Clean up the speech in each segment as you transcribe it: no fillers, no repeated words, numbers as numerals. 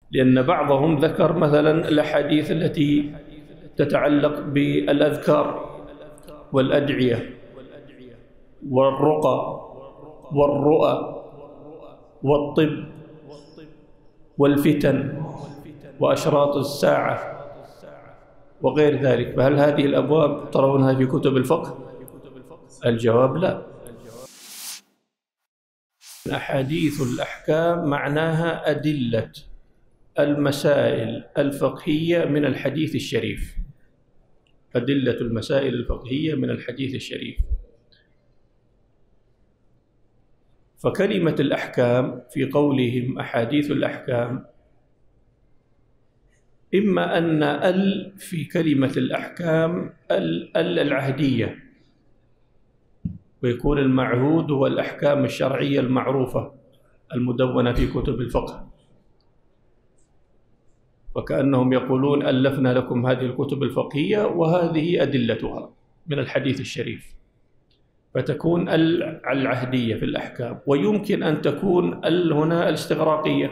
لأن بعضهم ذكر مثلا الأحاديث التي تتعلق بالأذكار والأدعية والرقى والرؤى والطب والفتن وأشراط الساعة وغير ذلك. فهل هذه الأبواب ترونها في كتب الفقه؟ الجواب لا. أحاديث الأحكام معناها أدلة المسائل الفقهية من الحديث الشريف، أدلة المسائل الفقهية من الحديث الشريف. فكلمة الأحكام في قولهم أحاديث الأحكام، إما أن في كلمة الأحكام العهدية، ويكون المعهود هو الأحكام الشرعية المعروفة المدونة في كتب الفقه، وكأنهم يقولون ألفنا لكم هذه الكتب الفقهية وهذه أدلتها من الحديث الشريف، فتكون العهدية في الأحكام. ويمكن أن تكون هنا الاستغراقية،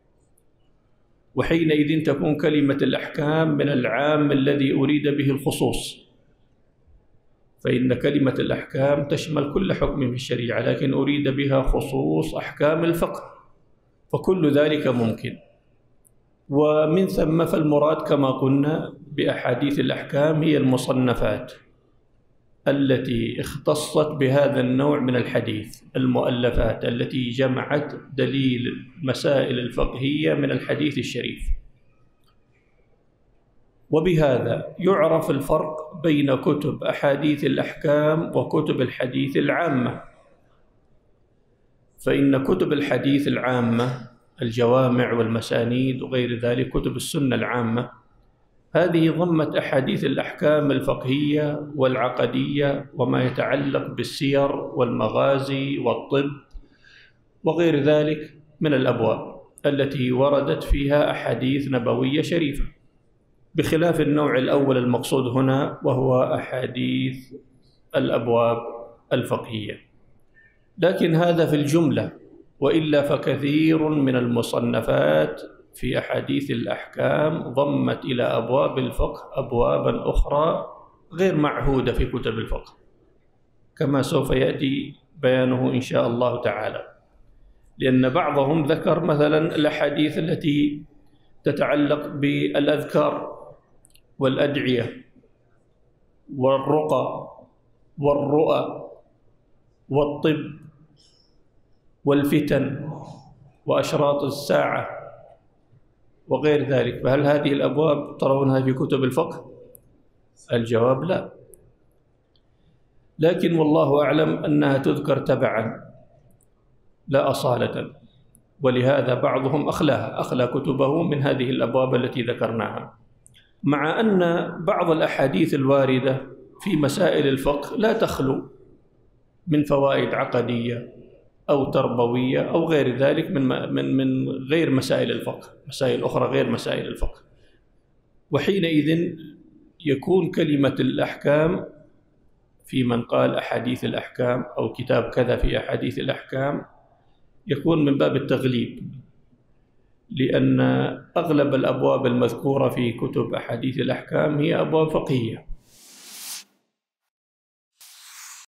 وحينئذ تكون كلمة الأحكام من العام الذي أريد به الخصوص، فإن كلمة الأحكام تشمل كل حكم في الشريعة، لكن أريد بها خصوص أحكام الفقه، فكل ذلك ممكن. ومن ثم فالمراد كما قلنا بأحاديث الأحكام هي المصنفات التي اختصت بهذا النوع من الحديث، المؤلفات التي جمعت دليل المسائل الفقهية من الحديث الشريف. وبهذا يعرف الفرق بين كتب أحاديث الأحكام وكتب الحديث العامة. فإن كتب الحديث العامة الجوامع والمسانيد وغير ذلك، كتب السنة العامة، هذه ضمت أحاديث الأحكام الفقهية والعقدية وما يتعلق بالسير والمغازي والطب وغير ذلك من الأبواب التي وردت فيها أحاديث نبوية شريفة، بخلاف النوع الأول المقصود هنا وهو أحاديث الأبواب الفقهية. لكن هذا في الجملة، وإلا فكثير من المصنفات في أحاديث الأحكام ضمت إلى أبواب الفقه أبوابا أخرى غير معهودة في كتب الفقه، كما سوف يأتي بيانه إن شاء الله تعالى. لأن بعضهم ذكر مثلا الأحاديث التي تتعلق بالأذكار والأدعية والرقى والرؤى والطب والفتن وأشراط الساعة وغير ذلك. فهل هذه الأبواب ترونها في كتب الفقه؟ الجواب لا. لكن والله أعلم أنها تذكر تبعا لا أصالة، ولهذا بعضهم أخلى كتبه من هذه الأبواب التي ذكرناها، مع أن بعض الأحاديث الواردة في مسائل الفقه لا تخلو من فوائد عقدية أو تربوية أو غير ذلك من غير مسائل الفقه، مسائل أخرى غير مسائل الفقه. وحينئذ يكون كلمة الأحكام في من قال أحاديث الأحكام أو كتاب كذا في أحاديث الأحكام يكون من باب التغليب، لأن أغلب الأبواب المذكورة في كتب أحاديث الأحكام هي أبواب فقهية،